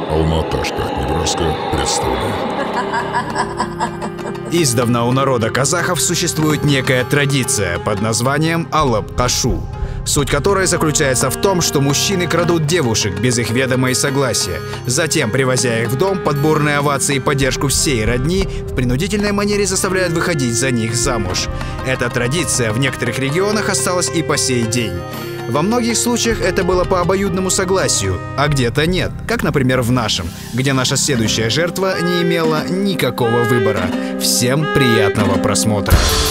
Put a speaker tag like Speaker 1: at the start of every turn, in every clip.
Speaker 1: Алма-Ата, штат Небраска, представляет.
Speaker 2: Издавна у народа казахов существует некая традиция под названием алап-кашу, суть которой заключается в том, что мужчины крадут девушек без их ведома и согласия, затем, привозя их в дом под бурные овации и поддержку всей родни, в принудительной манере заставляют выходить за них замуж. Эта традиция в некоторых регионах осталась и по сей день. Во многих случаях это было по обоюдному согласию, а где-то нет, как, например, в нашем, где наша следующая жертва не имела никакого выбора. Всем приятного просмотра!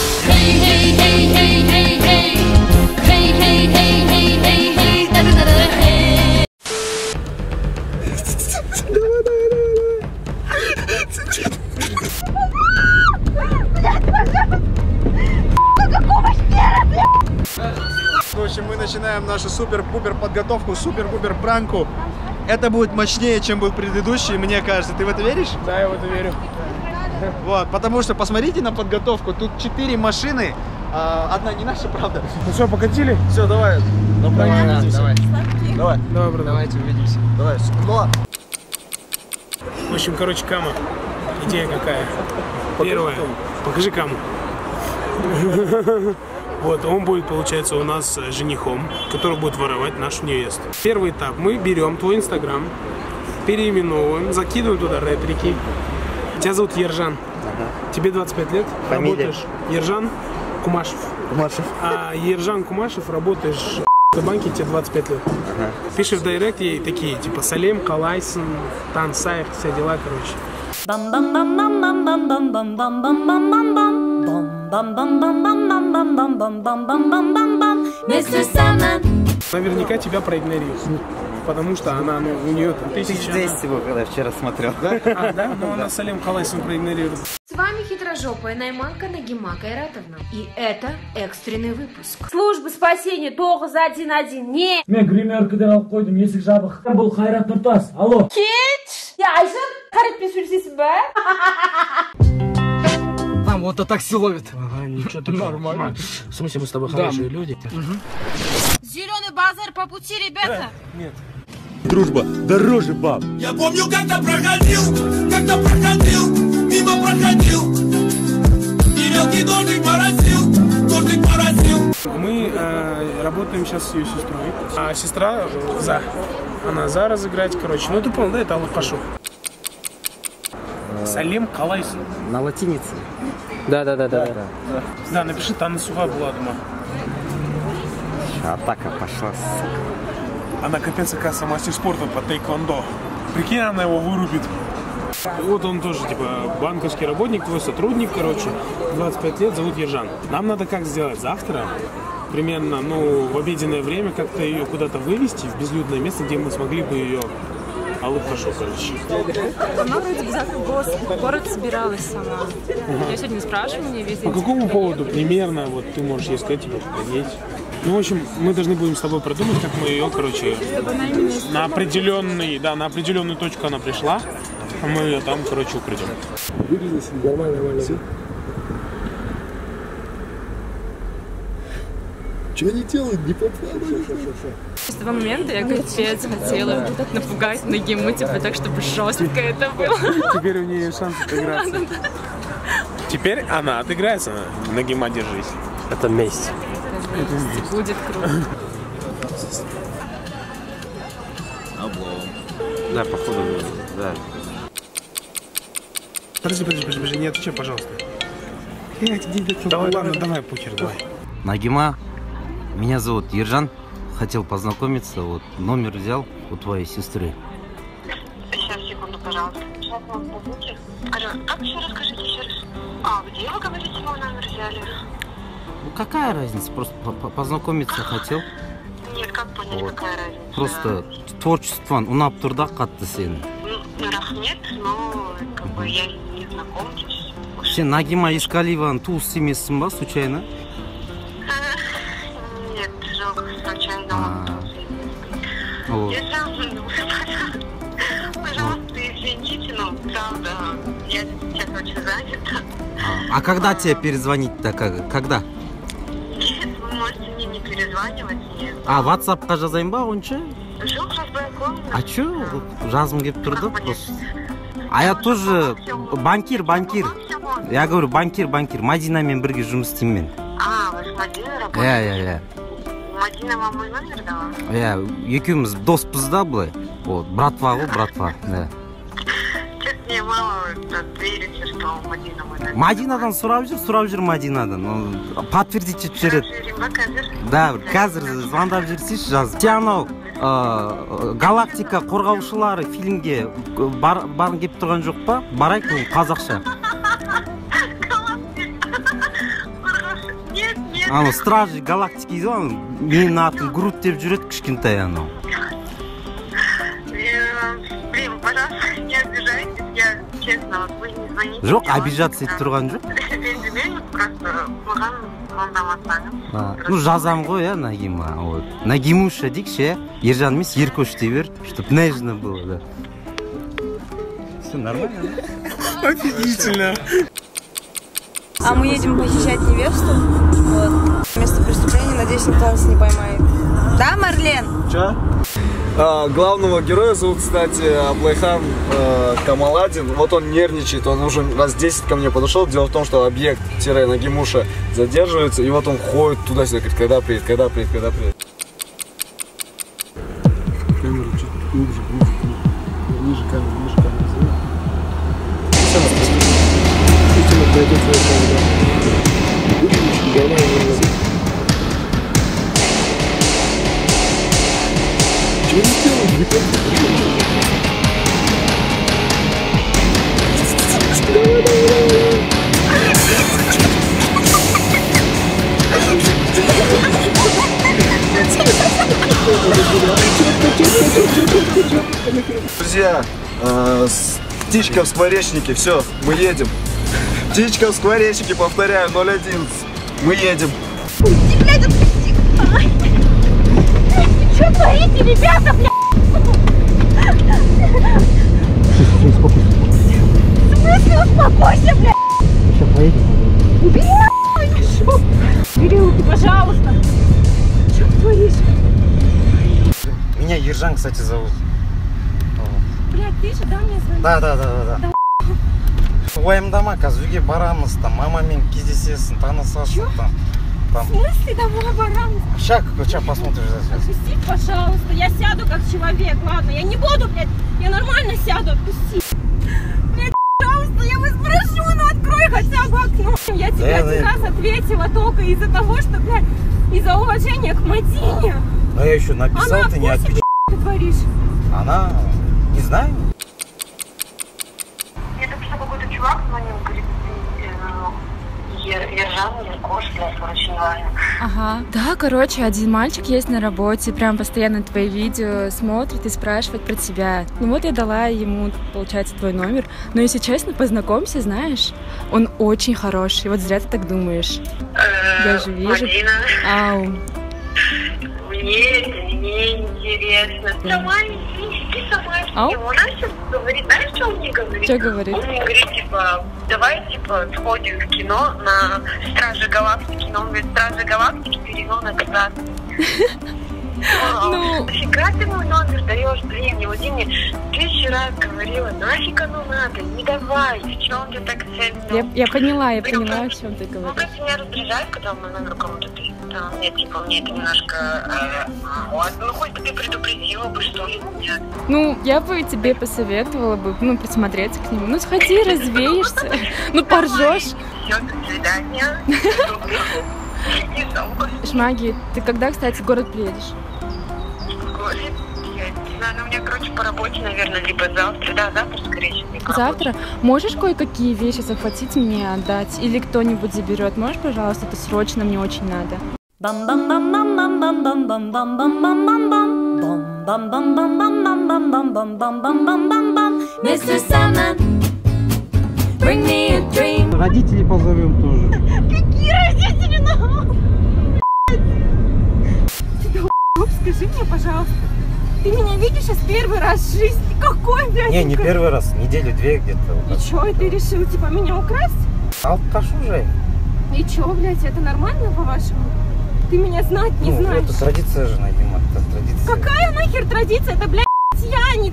Speaker 3: В общем, мы начинаем нашу супер-пупер подготовку, супер-пупер пранку. Это будет мощнее, чем был предыдущий, мне кажется. Ты в это веришь?
Speaker 4: Да, я в это верю.
Speaker 3: Вот, потому что посмотрите на подготовку. Тут 4 машины. Одна не наша, правда.
Speaker 4: Ну что, покатили?
Speaker 3: Все, давай.
Speaker 4: Давай.
Speaker 3: Давай.
Speaker 4: Давай, брат.
Speaker 3: Давайте увидимся. Давай. Ну,
Speaker 4: В общем, короче, Кама. Идея какая? Первая. Покажи Каму. Вот, он будет, получается, у нас женихом, который будет воровать нашу невесту. Первый этап. Мы берем твой инстаграм, переименовываем, закидываем туда ретрики. Тебя зовут Ержан. Тебе 25 лет.
Speaker 5: Фамилия?
Speaker 4: Работаешь. Ержан Кумашев. А Ержан Кумашев, работаешь в банке, тебе 25 лет. Пишешь в директ ей такие, типа, Салем, Калайсон, Тансаев, все дела, короче. Наверняка тебя проигнорируют, потому что она, ну, у нее там тысяча.
Speaker 5: Здесь всего, когда я вчера смотрел.
Speaker 4: Да? А, да? Ну, она Салем Калайсон проигнорирует.
Speaker 6: С вами хитрожопая Найманка Нагима Кайратовна. И это экстренный выпуск. Службы спасения 911. Не.
Speaker 7: Мен гримеркіден алып қойдым, есік жабық. Бұл Қайрат Нұртас. Алло.
Speaker 6: Кетш! Я Айша, Қайратпен сөйлесесің бе?
Speaker 7: Там вот это такси ловит.
Speaker 4: Ага, ничего такого. Нормально. В смысле, мы с тобой хорошие люди.
Speaker 6: Зеленый базар по пути, ребята.
Speaker 4: Нет.
Speaker 8: Дружба дороже баб.
Speaker 9: Я помню, как-то проходил, мимо проходил, и мелкий дождик моросил.
Speaker 4: Мы работаем сейчас с ее сестрой, а сестра за. Она за разыграть, короче. Ну ты понял, да, это алап-кашу. Салем Калайсон.
Speaker 5: На латинице.
Speaker 4: Да. Да, напиши Тана Суга была дома.
Speaker 5: Атака пошла.
Speaker 4: Она капец, оказывается, мастер спорта по тайквондо. Прикинь, она его вырубит. Вот он тоже, типа, банковский работник, твой сотрудник, короче, 25 лет, зовут Ержан. Нам надо как сделать? Завтра, примерно, ну, в обеденное время, как-то ее куда-то вывести в безлюдное место, где мы смогли бы ее алап-кашу, короче.
Speaker 10: Она вроде бы завтра в город собиралась сама. Я сегодня спрашиваю, мне весь день.
Speaker 4: По какому поводу примерно, вот ты можешь ей сказать, типа, поедь? Ну, в общем, мы должны будем с тобой продумать, как мы ее, короче, на определенную точку она пришла, а мы ее там, короче, украдем. Нормально.
Speaker 8: Что они делают? Не попадают.
Speaker 10: С того момента я капец хотела напугать Нагиму, типа, так, чтобы жестко это было.
Speaker 4: Теперь у нее шанс отыграться. Теперь она отыграется. Нагима, держись. Это месть.
Speaker 10: Будет круто.
Speaker 5: Да, походу, да.
Speaker 4: Подожди, не отвечай, пожалуйста. Давай, ладно, давай, похер, давай.
Speaker 5: Нагима, меня зовут Ержан. Хотел познакомиться, вот номер взял у твоей сестры.
Speaker 11: Сейчас, секунду, пожалуйста. Как еще расскажите еще раз? А, где вы говорите, мой номер взяли?
Speaker 5: Ну какая разница, просто познакомиться хотел.
Speaker 11: Нет, как понять, вот. Какая разница?
Speaker 5: Просто творчество, унап турда катты сен.
Speaker 11: Ну, рахмет, но как бы я не знаком.
Speaker 5: Сен Нагима Искаливан туыс емессің ба, случайно?
Speaker 11: Нет, жоқ, случайно. Пожалуйста, извините, но правда, я сейчас очень занята.
Speaker 5: А когда тебе перезвонить-то? Когда?
Speaker 11: Нет, вы можете мне не перезванивать, нет.
Speaker 5: А, WhatsApp-қа жазайын ба, онша?
Speaker 11: Жоқ, жазбай ақ знакомы?
Speaker 5: А чё? Жазым келіп тұрды просто. А я тоже банкир. Я говорю, банкир. Мадинамен бірге жұмыс істеймін мен.
Speaker 11: А, вы с Мадиной работаете?
Speaker 5: Иә.
Speaker 11: Мадина вам мой номер дала?
Speaker 5: Иә, екеуміз доспыз да былай. Вот, братва ғой, братва. Да.
Speaker 11: Честно, мне мало верится, что Мадина мой номер.
Speaker 5: Мадинадан сұрап жүр Мадинадан. Подтвердить етіп жібереді. Да, қазір звондап жүрсейші жаз. Сен анау Галактика қорғаушылары фильмге барғың келіп тұрған жоқ па? Барайық бұл қазақша. Аны Стражи Галактики дейді, менің атым Грут деп жүреді кішкентай анау.
Speaker 11: Блин, пожалуйста, не обижайтесь, я честно, вот вы не звоните.
Speaker 5: Жоқ, обижаться етіп тұрған жоқ.
Speaker 11: Ренжімеңіз, просто маған звондамасаңыз.
Speaker 5: Ну, жазам ғой, я Нагима. Нагимуша дейікші, Ержан емес, Еркош дей бер, чтоб нежно было, да. Все нормально, да?
Speaker 4: Офигительно.
Speaker 12: А мы едем похищать невесту. Вот. Место преступления, надеюсь, никто нас не поймает. Да, Марлен?
Speaker 3: Че? Главного героя зовут, кстати, Аблайхан Камаладин. Вот он нервничает, он уже раз 10 ко мне подошел. Дело в том, что объект-Нагимуша задерживается, и вот он ходит туда-сюда, говорит, когда приедет.
Speaker 8: Камеру чуть глубже. Ниже камеру. Пойдет твоя камера. Чего не делаешь?
Speaker 3: Друзья, птичка в скворечнике, все, мы едем. Птичка в скворечнике, повторяю, 011. Мы едем.
Speaker 6: Пусти, блядь, отпусти! Что творите, ребята, блядь? В смысле успокойся, блядь?
Speaker 7: Сейчас поедем.
Speaker 6: Блядь, что? Кирилл, ты, пожалуйста. Что ты творишь?
Speaker 5: Меня Ержан, кстати, зовут.
Speaker 6: Блядь, ты же, да, мне звонил?
Speaker 5: Да. Уайымдама, қазір үйге барамыз, там мамамен кездесесің, танысасың, там.
Speaker 6: В смысле домой барамыз?
Speaker 5: Сейчас посмотришь за сейчас.
Speaker 6: Отпусти, пожалуйста, я сяду как человек, ладно, я не буду, блядь, я нормально сяду, отпусти. Блядь, пожалуйста, я вас прошу, ну открой хотя бы окно. Я тебе один раз ответила только из-за того, что, блядь, из-за уважения к Мадине.
Speaker 5: А я еще написал, ты не отвечаешь.
Speaker 6: Ты творишь?
Speaker 5: Она, не знаю.
Speaker 11: Мне только что какой-то чувак звонил, говорит, Ержан, Еркош, блядь, очень важно.
Speaker 10: Ага. Да, короче, один мальчик есть на работе, прям постоянно твои видео смотрит и спрашивает про тебя. Ну вот я дала ему, получается, твой номер. Но если честно, познакомься, знаешь, он очень хороший. Вот зря ты так думаешь. Я же вижу.
Speaker 11: Мадина.
Speaker 10: Ау.
Speaker 11: Мне это не интересно. Сама ты сама с ним. Он начал говорить, знаешь, что он мне говорит?
Speaker 10: Что говорит?
Speaker 11: Он мне говорит, типа, давай, типа, сходим в кино на Стражи Галактики. Но он говорит, Стражи Галактики перевел на казах. Нафига ты мой номер даешь, блин, не Вадим мне 1000 раз говорила, нафиг оно надо, не давай, в чем ты так цельно?
Speaker 10: Я поняла, о чем ты говоришь.
Speaker 11: Ну, просто меня раздражает, когда мой номер кому-то дают. Нет, типа, мне это немножко... ладно, ну, хоть бы ты предупредила бы, что ли, меня.
Speaker 10: Ну, я бы тебе посоветовала бы, ну, присмотреться к нему. Ну, сходи, развеешься, ну, поржешь.
Speaker 11: Все, до свидания.
Speaker 10: Шмаги, ты когда, кстати, в город приедешь?
Speaker 11: Я не знаю, у меня, короче, по работе, наверное, либо завтра. Да, завтра, скорее всего.
Speaker 10: Завтра? Можешь кое-какие вещи захватить мне, отдать? Или кто-нибудь заберет? Можешь, пожалуйста? Это срочно, мне очень надо.
Speaker 5: Родителей позовем тоже.
Speaker 6: Какие родители? Скажи мне, пожалуйста, ты меня видишь сейчас первый раз в жизни? Какой, блядь?
Speaker 5: Не первый раз, неделю-две где-то.
Speaker 6: И чё, и ты решил, типа, меня украсть?
Speaker 5: Алкашу же.
Speaker 6: И чё, блядь, это нормально, по-вашему? Ты меня знать не знаешь.
Speaker 5: Это традиция же, Нагима, это традиция.
Speaker 6: Какая нахер традиция? Это, блядь,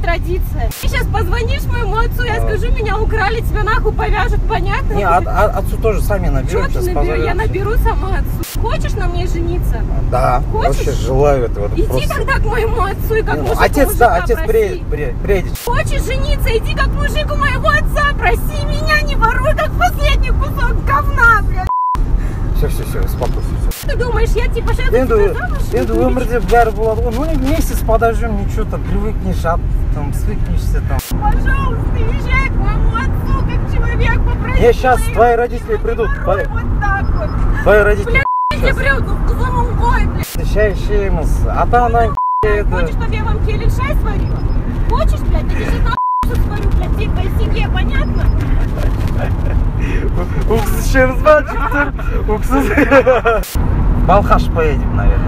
Speaker 6: традиция. Ты сейчас позвонишь моему отцу, я скажу, меня украли, тебя нахуй повяжут, понятно?
Speaker 5: Не, отцу тоже сами наберем.
Speaker 6: Что ты наберешь? Я наберу сама отцу. Хочешь на мне жениться?
Speaker 5: Да,
Speaker 6: хочешь?
Speaker 5: Вообще желаю этого.
Speaker 6: Иди
Speaker 5: просто...
Speaker 6: тогда к моему отцу и как мужик.
Speaker 5: Отец, да, отец приедет.
Speaker 6: Хочешь жениться? Иди как мужик у моего отца, проси меня, не воруй, как последний кусок говна, блядь.
Speaker 5: Все, успокойся.
Speaker 6: Ты думаешь, я типа сейчас
Speaker 5: Енді өмірде бәрі болады ғой. Ну, месяц подождем, ничего там, привыкнешь, там, свыкнешься там.
Speaker 6: Пожалуйста, езжай к моему отцу, как человек, попроси.
Speaker 5: Не, сейчас твои родители придут.
Speaker 6: Вот так вот.
Speaker 5: Твои родители.
Speaker 6: Блядь, придут, в самом бой, блядь.
Speaker 5: Ща ищеміз. Ата-ана,
Speaker 6: Хочешь, чтобы я вам келин шай сварила? Хочешь, блядь, я сейчас на сварю, блядь, всей твоей семье, понятно?
Speaker 5: Уксус ішеміз ба, жігіттер? Уксус. Балхаш поедем, наверное.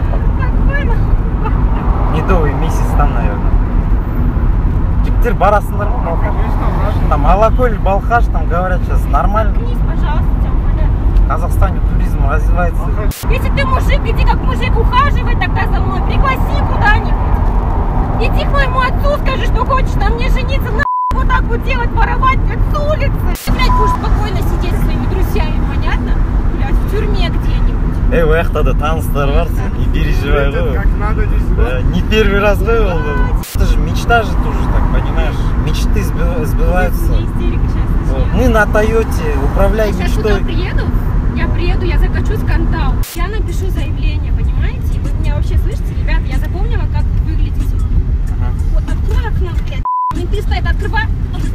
Speaker 5: Медовый месяц там, наверное. Жігіттер барасыңдар ма Балхаш? Там Алакөл, Балхаш, там говорят сейчас нормально.
Speaker 6: Вернись, пожалуйста, тебя умоляю.
Speaker 5: В Казахстане туризм развивается.
Speaker 6: Если ты мужик, иди как мужик, ухаживай тогда за мной, пригласи куда-нибудь. Иди к моему отцу, скажи, что хочешь на мне жениться, на вот так вот делать, воровать, блядь, с улицы. Ты, блядь, будешь спокойно сидеть со своими друзьями, понятно? Блядь, в тюрьме где-нибудь.
Speaker 5: У яқтада таныстар бар, не переживай ғой.
Speaker 8: Как надо здесь, да?
Speaker 5: Не первый раз был. Это же мечта же тоже так, понимаешь? Мечты сбиваются. Мы на Тойоте, управляй мечтой.
Speaker 6: Я сейчас сюда приеду, я закачу скандал. Я напишу заявление, понимаете? Вы меня вообще слышите, ребята? Я запомнила, как вы выглядите. Вот открой окно, блядь. Менты стоят, открывай.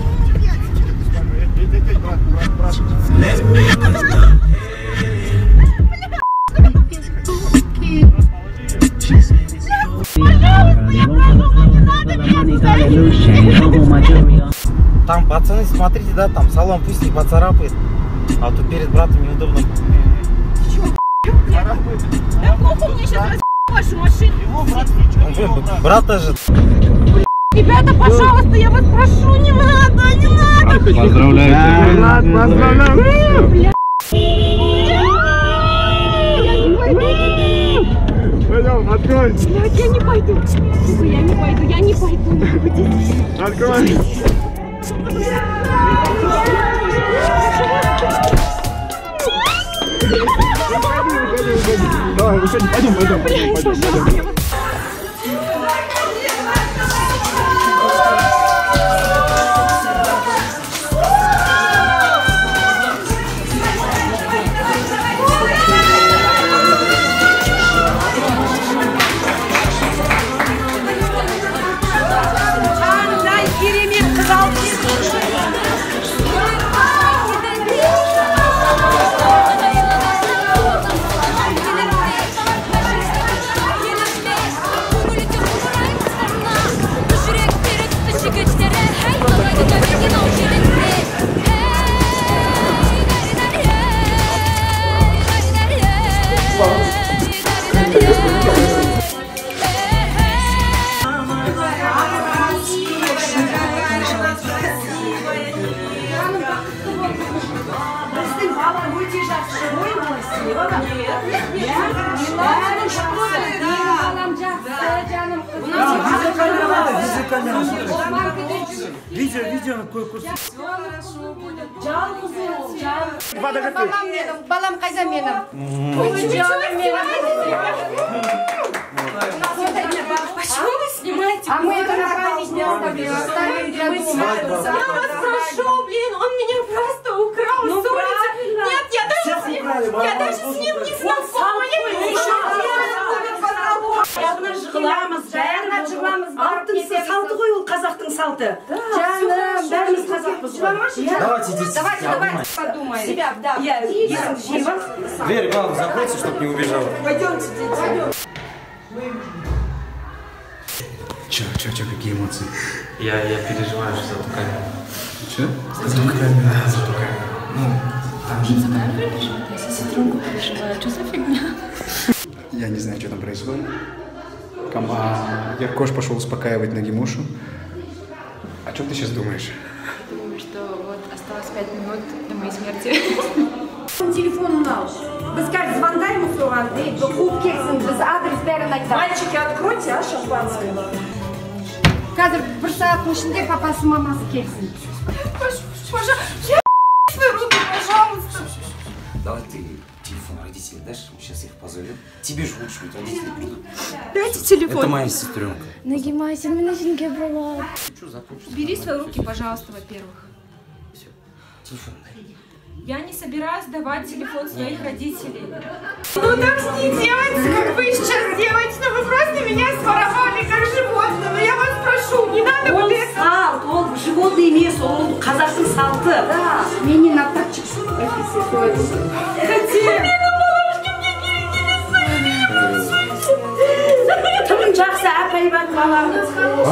Speaker 5: Там, пацаны, смотрите, да, там салон пусть не поцарапает, а то перед братом неудобно.
Speaker 6: Да похуй, мне сейчас вашу машину.
Speaker 5: Брата же.
Speaker 6: Ребята, пожалуйста, я вас прошу, не надо, не надо.
Speaker 8: Поздравляю. Поздравляю. Пойдем, открой.
Speaker 6: Блядь, я не пойду. Я не пойду.
Speaker 8: Открой. Давай, выходи, пойдем.
Speaker 7: Видео на кое-курс.
Speaker 12: Балам қайда менің?
Speaker 6: Почему вы снимаете?
Speaker 12: А мы это на память не оставили.
Speaker 6: Я вас прошу, блин, он меня просто украл с улицы. Нет, я даже с ним не знакома.
Speaker 13: Алтынсы салты ғой, ол қазақтың салты. Жаным, бәріміз қазақпыз.
Speaker 5: Давайте здесь.
Speaker 12: Давай, подумай. Себя, да.
Speaker 5: Дверь, главное, закройте, чтобы не убежала.
Speaker 13: Пойдемте, дети.
Speaker 2: Чё, какие эмоции?
Speaker 5: Я переживаю, что за ту камеру.
Speaker 2: Че? За ту камеру? Да, за ту камеру. Ну, там же...
Speaker 10: За камеру переживаю? Я за сеструнку переживаю. Что за фигня?
Speaker 2: Я не знаю, что там происходит. Яркош пошел успокаивать Нагимушу. О чем ты сейчас думаешь?
Speaker 10: Думаю, что вот осталось 5 минут до моей смерти.
Speaker 12: Телефон наш. Біз қазір звондаймыз оған, қуып келсін, біз адрес бәрін айтамыз.
Speaker 13: Мальчики, откройте, а, шампанское. Қазір бір сағаттың ішінде папасы мамасы келсін.
Speaker 6: Пожалуйста, свои руки, пожалуйста.
Speaker 5: Давай ты телефон родителей дашь, мы сейчас их позовем. Тебе же лучше будет, родители придут.
Speaker 6: Дайте телефон.
Speaker 5: Это моя сестренка.
Speaker 10: Нагима, сен меня сенге брала.
Speaker 6: Бери свои руки, пожалуйста, во-первых.
Speaker 5: Все, телефон дай.
Speaker 6: Я не собираюсь давать телефон своих родителей. Ну так не делайте, как вы сейчас делаете, но вы просто меня своровали, как животное. Но я вас прошу, не надо вот это.
Speaker 13: Ол животный емес, ол қазақтың салты. Да. Менен аттап шықсын. Тым жақсы апай бар балаңыз.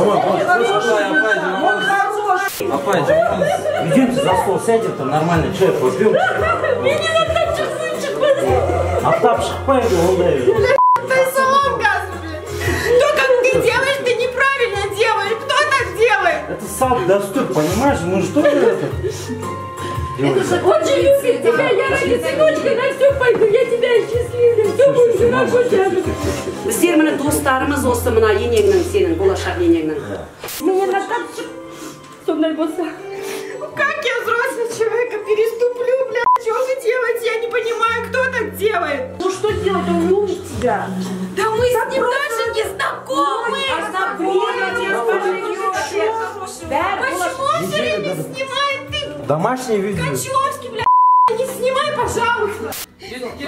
Speaker 5: Папа, идемте за стол, сядем, там нормальный чай попьем. Автап шықпайды, ондай.
Speaker 6: Ты салон газ, блин. То, как ты делаешь, ты неправильно делаешь. Кто так делает?
Speaker 5: Это сам дастур, понимаешь? Мы же тоже это...
Speaker 6: Очень любит тебя, я ради сыночка на все пойду, я тебя счастливлю, все будет хорошо.
Speaker 13: Біздер міне достарымыз осы мына енеңнің, сенің болашақ енеңнің.
Speaker 6: Менен аттап шық. Сондай болса. Как я взрослый человека переступлю, блядь? Что вы делаете? Я не понимаю, кто так делает.
Speaker 13: Ну что делать? Он любит тебя.
Speaker 6: Да мы с ним даже не знакомы. Почему он все время снимает? Ты
Speaker 5: Домашнее видео.
Speaker 6: Качевский, блядь, не снимай, пожалуйста. Я не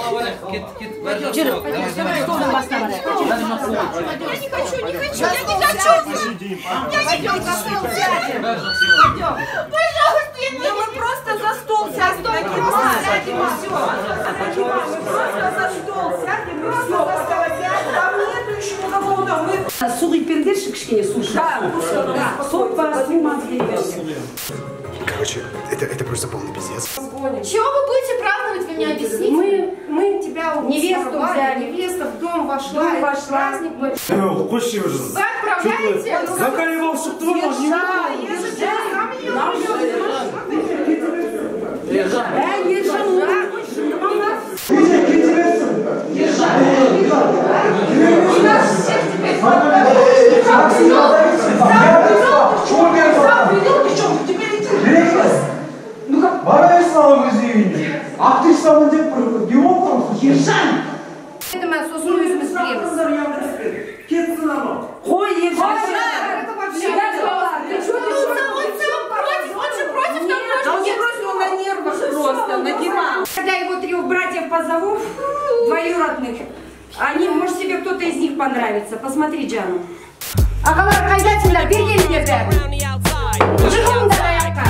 Speaker 6: хочу. Пожалуйста, мы просто за стол сядем. Сядем и все. Просто за стол сядем, просто за стол сядем. Там нету еще никакого дома.
Speaker 13: Су құйып беріңдерші кішкене су. Да, сопа, су мазы беріңдерші.
Speaker 2: Короче, это просто полный пиздец.
Speaker 6: Чего вы будете праздновать, вы мне объясните?
Speaker 13: Мы тебя невесту взяли, невеста в дом вошла, праздник был.
Speaker 6: Вы отправляете?
Speaker 8: Закаливал, что ты можешь не
Speaker 13: Актриса деп Ержан! Это мы сосын өзіміз білеміз.
Speaker 8: Кетсін ама.
Speaker 13: Қой, Ержан!
Speaker 6: Он же против того,
Speaker 13: Он не против, он на нервах просто, нагибал. Когда его 3 братьев позову, двоюродных, они, может, тебе кто-то из них понравится. Посмотри, Джану. Ағалар қайдасыңдар, бергендерді. Жығыңдар аяққа.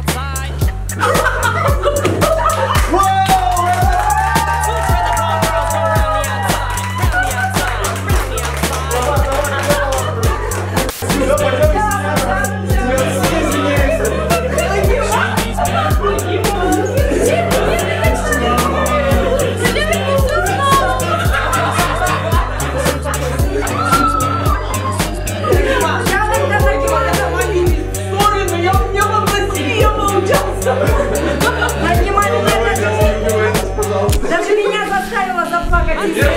Speaker 13: Даже меня заставила заплакать.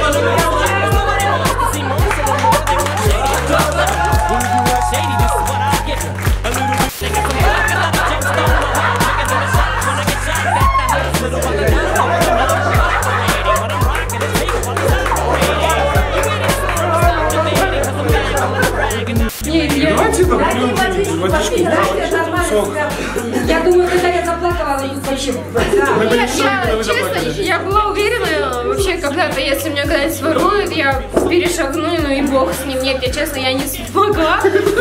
Speaker 13: Я думаю, когда я заплакала,
Speaker 6: честно, я была уверена, вообще, когда-то, если меня когда-нибудь своруют, я перешагну, ну и бог с ним. Нет, я честно, я не смогла.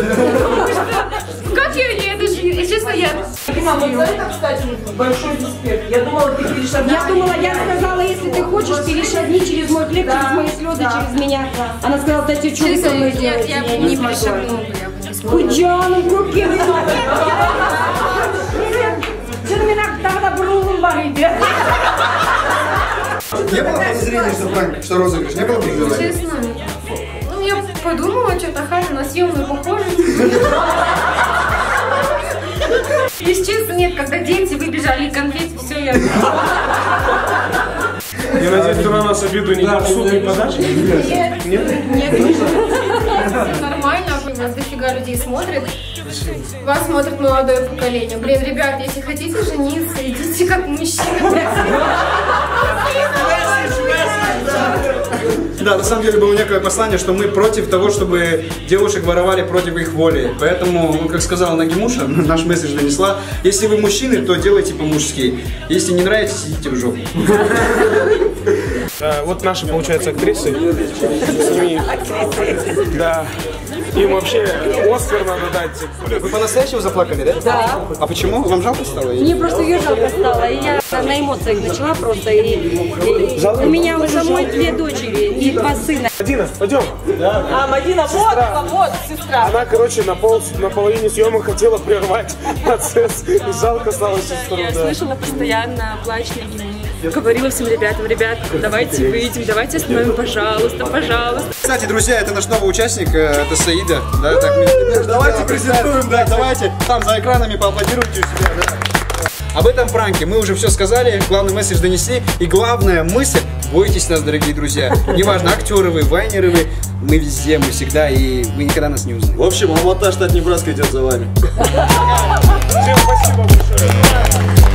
Speaker 6: Как я, это же, честно, я...
Speaker 13: Мама, вот за это, кстати, большой респект. Я думала, ты перешагнешь. Я думала, я сказала, если ты хочешь, перешагни через мой хлеб, через мои слезы, через меня. Она сказала, да тебе что вы со мной делаете?
Speaker 6: Я не перешагнула, я бы не смогла.
Speaker 13: Куджаным, круги, Черминак, тогда брулым барыде.
Speaker 2: Не было подозрения, что пранк, что розыгрыш? Не было подозрения?
Speaker 6: Честно, ну я подумала, что-то Ханя на съемную похожа. Если честно, нет, когда дети выбежали конфетти, все, я...
Speaker 4: Я надеюсь, ты на нас обиду не в суд не подашь?
Speaker 6: Нет.
Speaker 14: все нормально, вас дофига людей смотрит. Вас смотрит молодое поколение. Блин, ребят, если хотите жениться, идите как мужчина.
Speaker 2: Да, на самом деле было некое послание, что мы против того, чтобы девушек воровали против их воли. Поэтому, ну, как сказала Нагимуша, наш месседж донесла. Если вы мужчины, то делайте по-мужски. Если не нравится, идите в жопу.
Speaker 4: Вот наши, получается, актрисы. С ними, да. Им вообще Оскар надо дать.
Speaker 2: Вы по-настоящему заплакали, да?
Speaker 12: Да.
Speaker 2: А почему? Вам жалко стало?
Speaker 12: Мне просто ее жалко стало, и я на эмоциях начала просто, и у меня у самой 2 дочери и 2 сына.
Speaker 4: Мадина, пойдем. Да.
Speaker 12: А, Мадина, вот, сестра.
Speaker 4: Она, короче, на половине съемок хотела прервать процесс, и жалко стало сестру.
Speaker 10: Я слышала постоянно плач Нагимы. Говорила всем ребятам, ребят, давайте выйдем, давайте остановим, пожалуйста, пожалуйста.
Speaker 2: Кстати, друзья, это наш новый участник, это Саида. Да, так, давайте презентуем, да, давайте там за экранами поаплодируйте у себя. Да. Об этом пранке мы уже все сказали, главный месседж донесли. И главная мысль, бойтесь нас, дорогие друзья. Неважно, актеры вы, вайнеры вы, мы везде, мы всегда, и вы никогда нас не узнаете.
Speaker 3: В общем, Алмата, штат Небраска идет за вами.
Speaker 4: Всем спасибо большое.